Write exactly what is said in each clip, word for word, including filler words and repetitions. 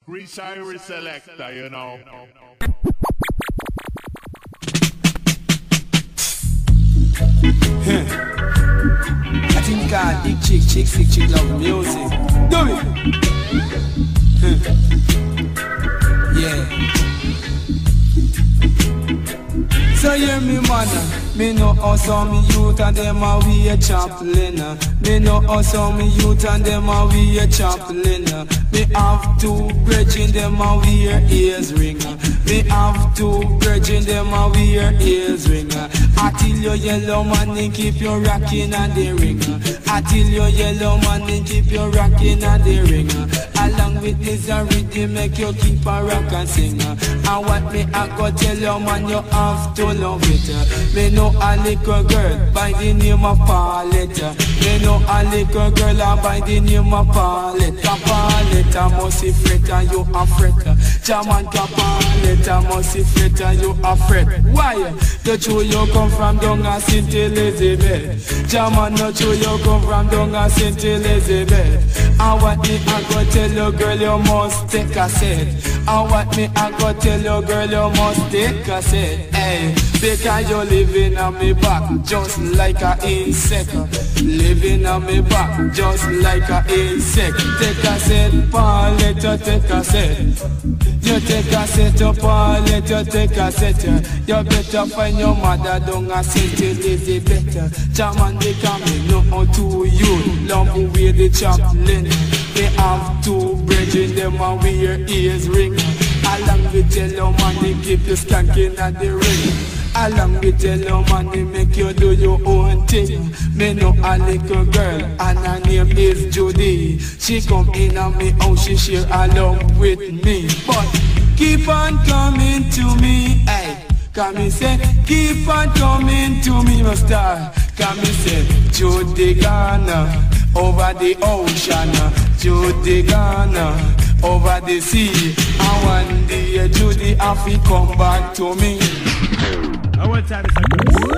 Chris Iris selector, you know. I think God, big chick, chick, sick chick love music. Do it. Yeah. So hear me man, me know how some youth and them a we a chaplain. Me know how some youth and them a we a chaplain. Me have two brethren them a wear ears ring. Me have two brethren them a wear ears ring. Until your yellow man they keep you rocking and the ring. Until your yellow man they keep you rocking and the ring. Along with this a rhythm make you keep a rock and sing. And what me I go tell you man you have to love it. Me know a little girl by the name of Paulette. Me know a little girl by the name of Paulette. Paulette must be fret and you a fret. Jaman Paulette must be fret and you a fret. Why? The true you come from down a Saint Elizabeth. Jaman no true you come from down a Saint Elizabeth. And what me I go tell you girl you must take a set. And what me I go tell you girl you must take a set. Hey, because you living on me back just like a insect. Living on me back just like a insect. Take a set, Paulette, you take a set. You take a set, oh Paulette, you take a set. You better find your mother down a Saint Elizabeth. Jaman they come in, know how to you. Long way the chaplain. They have two brethren, them a wear ears ring. Along with yellow man, they keep you skanking at the ring. Along with yellow man, they make you do your own thing. Me know a little girl, and her name is Judy. She come in on me house, she share along with me. But keep on coming to me, hey. Come me say, keep on coming to me, my star. Come me say, Judy Ghana, over the ocean. Judy Ghana, over the sea. And one day Judy have to come back to me. I want time is a good.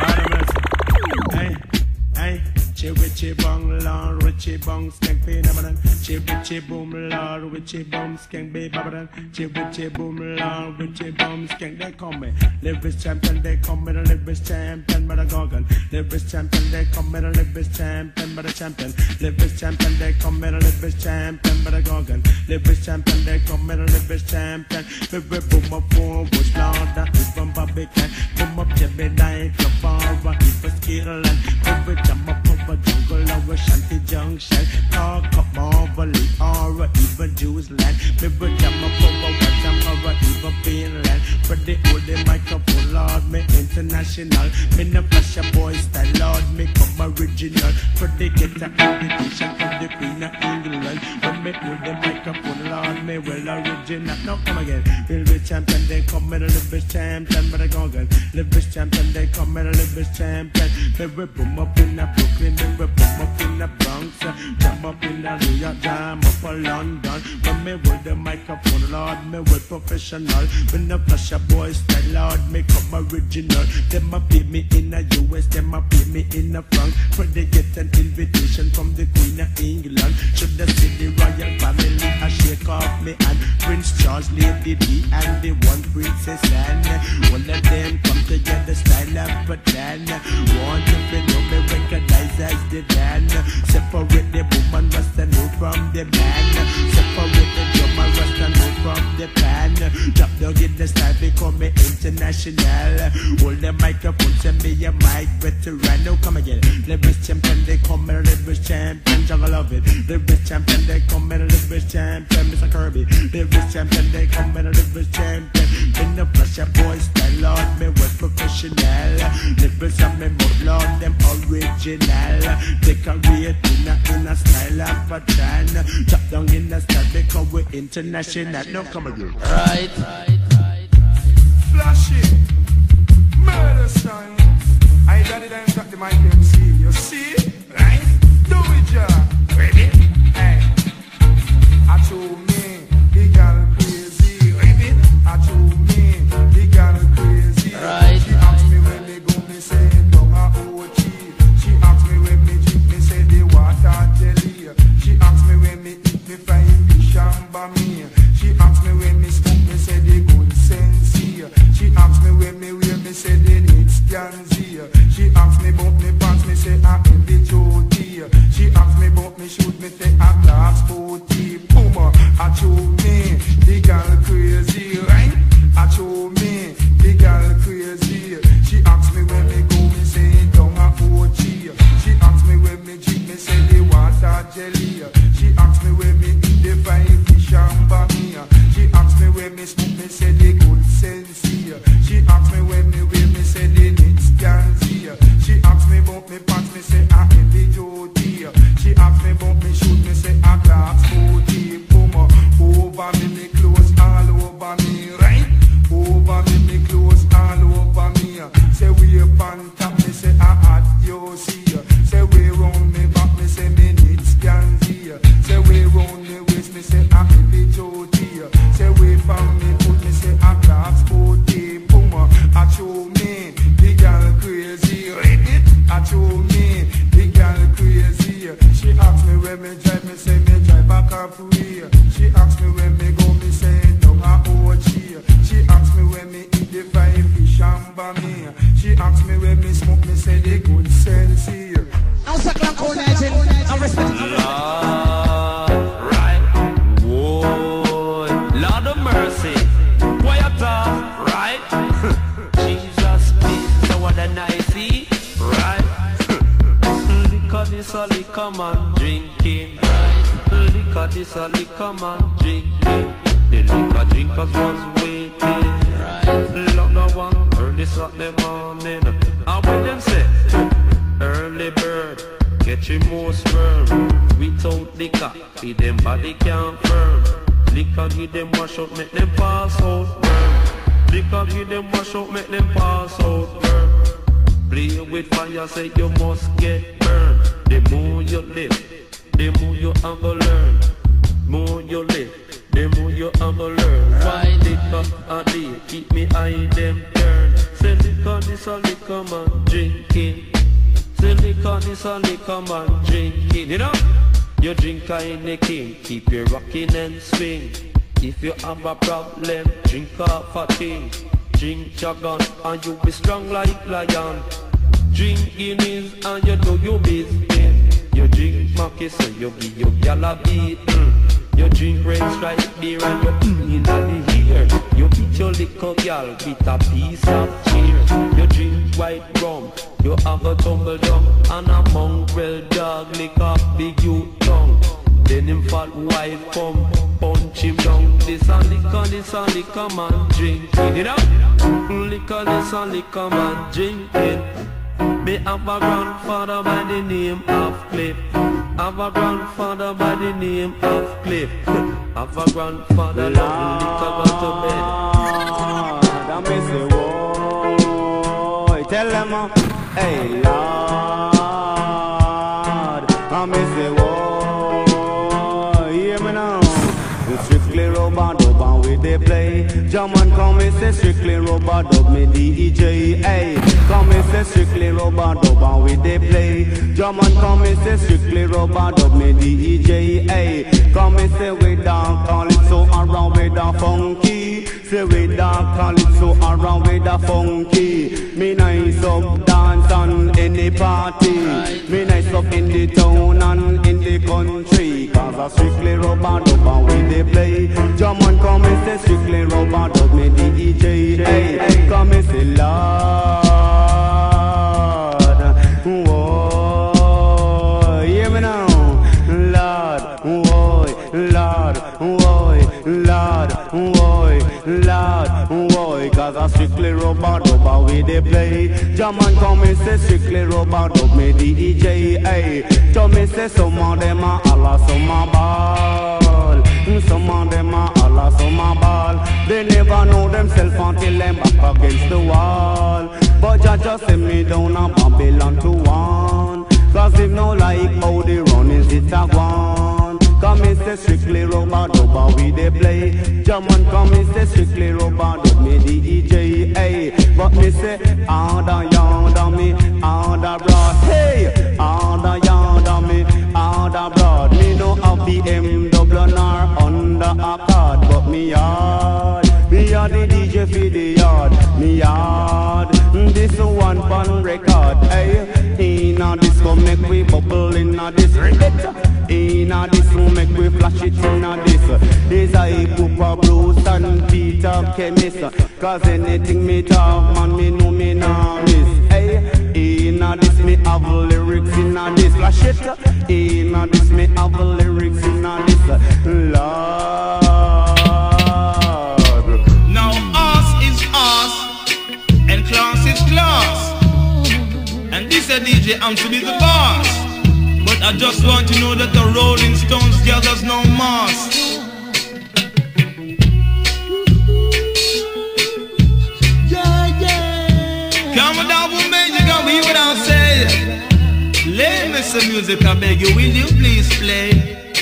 Hey, hey. Chi witchy bong lord, witchy bong skank be nabadan. Chi witchy boom lord, witchy bong skank be babadan. Chi witchy boom lord, witchy bong skank. They come me, lyrics champion. They come me, the lyrics champion, but a gorgon. Lyrics champion. They come me, the lyrics champion, but a champion. Lyrics champion. They come me, the lyrics champion, but a gorgon. Lyrics champion. They come me, the lyrics champion. Every boom up boom, push loud, that is from Barbican. Boom up Jimmy Knight, the bar, even skill and every jump up. Jungle or Shanty Junction, talk up Marvelly or even Jews land. Maybe jam up over West or even Finland. For the old microphone, Lord, me international. Me no flash a boy style, Lord, me come original. For the get a invitation from the Queen of England. When me hold the microphone, Lord, me well original. Now come again. Little champion, they come in a little bit champion, but I go again. Little bit champion, they come in a little bit champion. Maybe boom up in a Brooklyn. We pump up in the Bronx, jam up in the New York, jam up for London. When me with the microphone, Lord, me with professional. When the flash a boy style, Lord, me come original. Them a pay me in the U S, them a pay me in the France. For they get an invitation from the Queen of England. Should the see the royal family, I shake off me and Prince Charles, Lady D, and the one Princess Anne. All of them come together, style of a plan. Want to be know me recognize as the man. Separate the woman, rust and move from the man. Separate the drummer, rust and move from the pan. Drop down in the style, become me international. Hold the microphone, send me a mic veteran. Now come again. Lyrics champion, they come and lyrics champion. Jungle love it. Lyrics champion, they come and lyrics champion. Mister Kirby. Lyrics champion, they come and lyrics champion. In the flash, a boy style, Lord, me was professional. Lyrics are me mouth, Lord, them original. Decorate in a, in a style of a tran. Drop down in the style because we're international. Now come again. Right, right, right, right. Flash it. Murder son. I got it and got the mic M C. You see? Right? Do it, ja. Ready? Hey. I told me, the girl crazy. Ready? I told me, the girl crazy. Right. She asked me when they go, me say, don't I O G. She asked me when me drink, me say, the water jelly. She asked me when me eat, me find fish and bami. I show me the girl crazy, right? I show me the girl crazy. She asks me when me go, me say down a O G. She asks me when me drink, me say the water jelly. She asks me when me eat the fine fish and bamia. She asks me when me smoke, me say the good sense. She asks me when me wear, me say the next can see. She asks me about me pants, me say I ain't the Jody. She asks me about me shoes, me say I glass forty. Boom, over me, me clothes all over me, right? Over me, me clothes all over me. Say we up on top, me say I hot, you see. Say we round me back, me say me needs can see. Say we round me waist, me say I ain't the Jody. Say we from me foot, me say I glass forty. Boom, I show me the girl crazy, ready? I show me the girl crazy. She asks me when me drive, me say me drive a car free. She asks me when me go, me say no a O G. She asks me when me eat the fried fish and bamia. She asks me when me smoke, me say the good sense here. I'm suckling on coordinating. I'm respecting. Lord, right? Whoa, Lord of mercy. Why you talk, right? Jesus, please, so what a nice see, right? Liquor this a liquor man drinking, right? Liquor this a liquor man drinking. The liquor drinkers was waiting, right? Love the one early Saturday morning. And when them say, early bird, get your most sperm. Without liquor, feed them body can't firm. Liquor give them wash out, make them pass out, burn. Liquor give them wash out, make them pass out, burn. Play with fire, say you must get burned. The more you live, the more you have to learn. More you live, the more you have to learn. Why liquor a day, keep me eye them turn. Say liquor, this a liquor man drinking. Say liquor, this a liquor man drinking. You know, you drink a in the king, keep you rocking and swing. If you have a problem, drink off a thing. Drink your gun and you be strong like lion. Drink Guinness and you do your business. You drink Mackie so you give your gal a beat. Mm. You drink red stripe beer and you mm, in the ear. You beat your little gal with a piece of cheer. You drink white rum, you have a tumble down and a mongrel dog lick up big you tongue. Then him fat wife come punch him down. This a liquor, this a liquor man drinking. You know? Liquor, this a liquor man drinking. Me have a grandfather by the name of Cliff. Have a grandfather by the name of Cliff. Have a grandfather love liquor go to bed. Don't miss it, whoa. Tell them, uh, hey Lord, I miss it, whoa. Hear me now. It's strictly rubber dub and we they play. German come and say strictly rubber dub me D J. Hey, come and say strictly rubber dub and we they play. German come and say strictly rubber dub me D J. Hey, come and say we down call it so around with the funky. Say we down call it so around with the funky. Me nice up dance on any party. Me nice up in the town and in the country. Cause I strictly rubber dub and we they play. German come and say strictly rubber dub me D J. Hey, come and say Lord, whoa, hear me now, Lord, whoa, Lord, whoa, Lord, whoa, Lord, whoa. Cause I strictly rubber dub and we they play. German come and say strictly rubber dub me D J. Hey, tell me say some of them are Allah, some are ball. Some of them are Allah, some are ball. They never know themselves until them back against the wall. But Jah just send me down a Babylon to one. Cause if no like how they run is it a one. Come and say strictly rubber dub and we they play. German come and say strictly rubber dub me D J. Hey, but me say under yonder me, under broad. Hey, under yonder me, under broad. Me no have the M double nor under a card, but me yard, me yard the D J for the yard, me yard. This one fun record. Hey, in a disco make we bubble in a this record. In in a this room, make we flash it in a this. Is I Cooper, Bruce and Peter Chemist. Cause anything me talk, man, me know me nah miss. Hey, in a this me have lyrics in a this. Flash it, in a this me have lyrics in a this. Lord. Now us is us, and class is class. And this a D J, I'm to be the boss. But I just want to know that the Rolling Stones gathers no mass. Yeah, yeah. Come down with me, you got me without saying. Play me some music, I beg you, will you please play?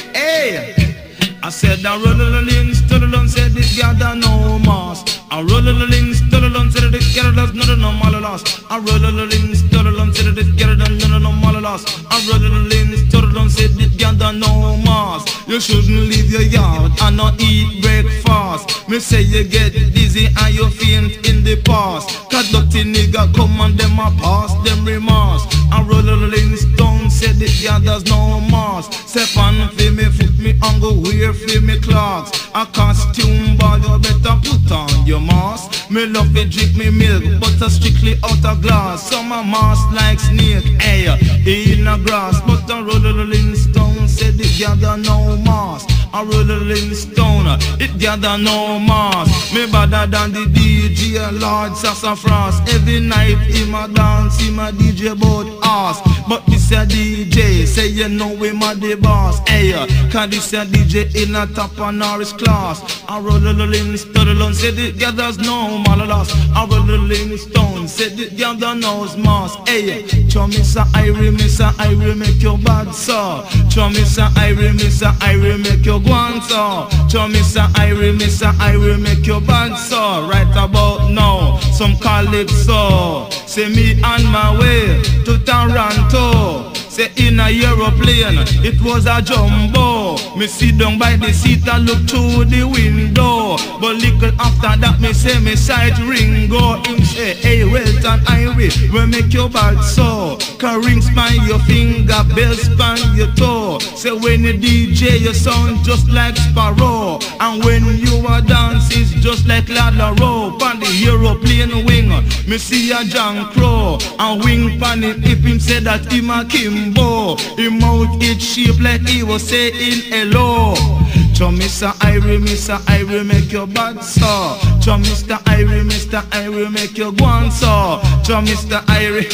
Hey, I said I roll the links to the lunch, said this gather no mass. I roll the links to the lunch, said this gather does not no mal loss. I roll the links to the lunch, said this gather does not no mal loss. I roll the links to the lunch, said this gather no mass. You shouldn't leave your yard and not eat breakfast. Me say you get dizzy and you faint in the past. Cause dirty nigga come and them a pass them remorse. I roll the links down, said this gathers no mass. Step on for me, foot me and go wear for me clocks. A costume ball, you better put on your mask. Me love it, drink me milk, but a strictly out of glass. Some a mask like snake, hey, in a grass. But a rolling stone said it gather no mask. A rolling stone, it gather no mask. Me better than the D J, Lord Sassafras. Every night him a dance, him a D J bout ass. But this a D J, say you know him a the boss, hey. Cause this a D J in a top of Norris class. A rolling stone said it gathers no malalas. A rolling stone said it gather no mask, hey. Chow Mister Irie, Mister Irie make your bad sir. Chow Mister Irie, Mister Irie make your guan sir. Chow Mister Irie, Mister Irie make your bad sir. Right about now, some calypso. Say me on my way to Toronto. Say in a aeroplane, it was a jumbo. Me sit down by the seat and look through the window. But little after that, me say me sight ring go. Him say, hey, Welton Irie, we make your bad so. Can ring span your finger, bell span your toe. Say when you D J, you sound just like Sparrow. And when you are dance, it's just like Ladaro. On the aeroplane wing, me see a John Crow. And wing pan him if him say that him a Kimbo. Him mouth it shape like he was saying hello. Chow Mister Irie, Mister Irie make your bad so. Chow Mister Irie, Mister Irie make your guan so. Chow Mister Irie.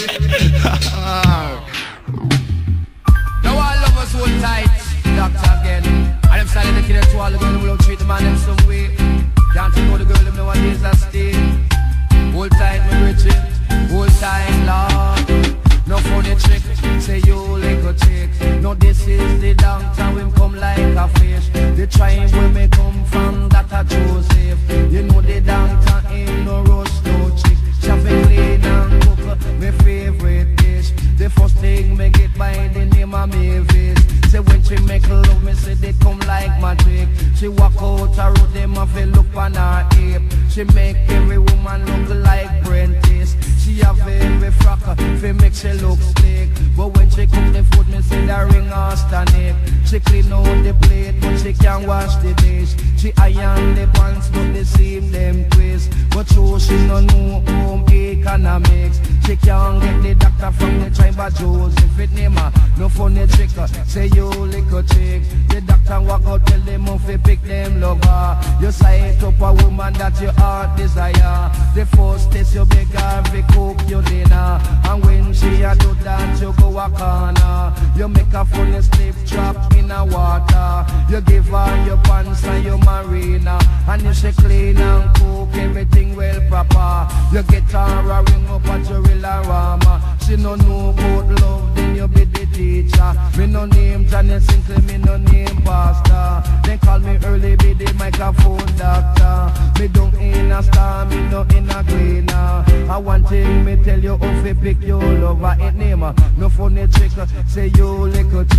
Now all of us hold tight, doctor again. And I'm silent the killer to all the girls who don't treat the man in some way. Can't you know the girl them nowadays that stay. Hold tight, my Richie. Hold tight, Lord. No funny trick, say you like a chick. No, this is the downtown, we come like a fish. The tribe where me come from, that a Joseph. You know the downtown ain't no roast, no chick. Shopping clean and cook, my favorite dish. The first thing me get by the name of Mavis. Say when she make love, me say they come like magic. She walk out her road, them have a look on her hip. She make every woman look like Prentice. She have every frock, fi make she look slick. But when she cook the food, me say that ring her stomach. She clean out the plate, but she can't wash the dish. She iron the pants, but they seam them twist. But true, she no know home economics. She can't get the doctor from the tribe of Joseph. It name her, no funny trick. Say you little chick. The doctor walk out, tell them off, pick them lover. You sight up a woman that your heart desire. The first test you beg her, fi cook your dinner. And when she a do that, you go a corner. You make a funny slip trap in a water. You give her your pants and your marina. And if she clean and cook everything well proper, you get her a ring up at your Rama. She no know about love, then you be the teacher. Me no name Janet Sinclair, me no name Pastor. They call me early, be the microphone doctor. Me don't in a star, me no in a cleaner. I want thing me tell you, if you pick your lover, it name her. No funny trick, say you little chick.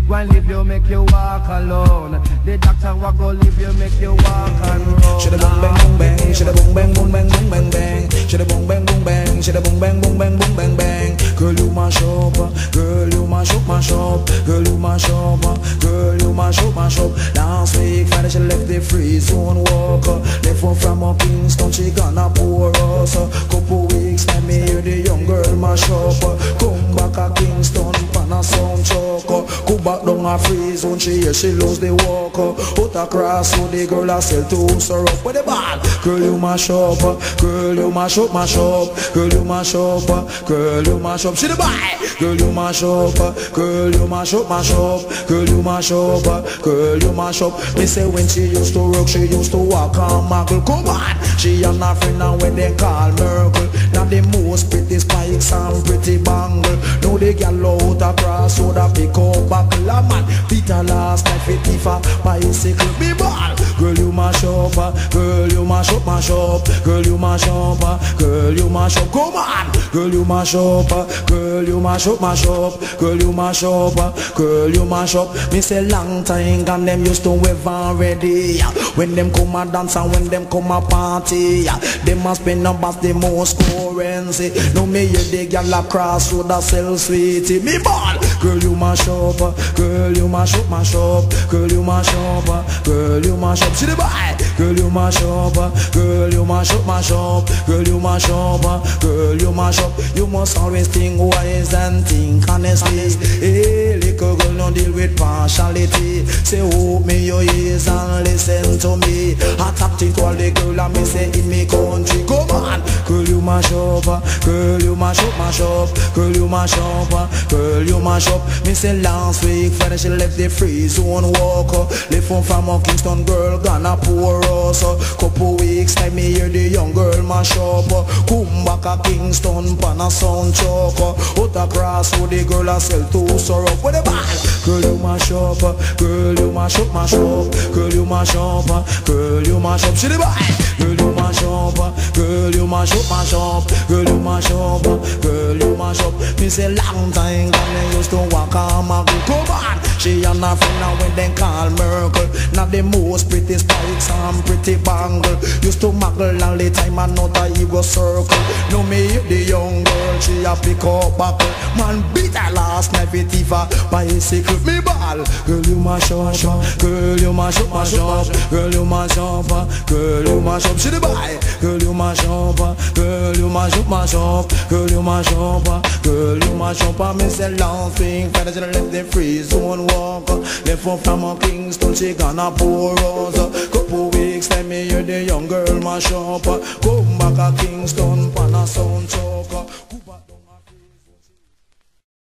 Go and leave you, make you walk alone. The doctor will go leave you, make you walk and roll. Shoulda boom bang boom bang, shoulda boom bang boom bang boom bang bang, shoulda boom bang boom bang, shoulda boom bang boom bang boom bang bang. Girl you mash up, girl you mash up, mash up, girl you mash up, girl you mash up, mash up. Last week Friday she left the free zone walk, left one from a Kingston she gonna pour us. Couple weeks time me hear the young girl mash up, come back a Kingston pan a sound choke. Go back down a free zone she hear she lose the walk. Out across so the girl a sell to syrup with the ball. Girl you mash up, girl you mash up, mash up, girl you mash up, girl you mash up. See the boy, girl you mash up, girl you mash up, mash up, girl you mash up, girl you mash up. Me say when she used to rock, she used to walk on Michael. Come on, she and her friend now when they call Merkel. Now the most pretty spikes and pretty bangle. Now they get out across so that pick up buckle a man. Peter last night fifty for bicycle me ball. Girl you mash up, girl you mash up, mash up, girl you mash up, girl you mash up. Come on, girl you mash up, girl you mash up, mash up, girl you mash up, girl you mash up. Me say long time and them used to wave already. When them come a dance and when them come a party, them must spend about the most currency. No me hear the gyal a cross road a sell sweetie. Me ball, girl you mash up, girl you mash up, mash up, girl you mash up, girl you mash up. See the boy, girl you mash up, girl you mash up, mash up, girl you mash up, girl you mash up. You must always think wise and think honestly. Hey, little girl, no deal with partiality. Say hope me your ears and listen to me. I tap to all the girl and me say in me country. Come on, girl you mash up, girl you mash up, mash up, girl you mash up, girl you mash up. Me say last week Friday she left the free zone walk, left one from a Kingston girl gonna pour us. Couple weeks time me hear the young girl mash up, come back a Kingston pan a sound choke. Out across so the girl a sell to syrup with the ball. Girl you mash up, girl you mash up, mash up, girl you mash up, girl you mash up. See the boy, girl you mash up, girl you mash up, mash up, girl you mash up, girl you mash up. Me say long time and they used to walk on my girl. Come on, she and her friend now when they call Merkel. Now the most pretty spikes and pretty bangle. Used to muggle all the time and not a ego circle. No me the young girl she a pick up buckle. Man beat her last night with Eva bicycle me ball. Girl you mash up, girl you mash up, mash up, girl you mash up, girl you mash up. See the boy, girl you mash up, girl you mash up, mash up, girl you mash up, girl you mash up. I miss a long thing, Friday she left the free zone walk, left one from a Kingston she gonna pour us. Couple weeks time me hear the young girl mash up, come back a Kingston.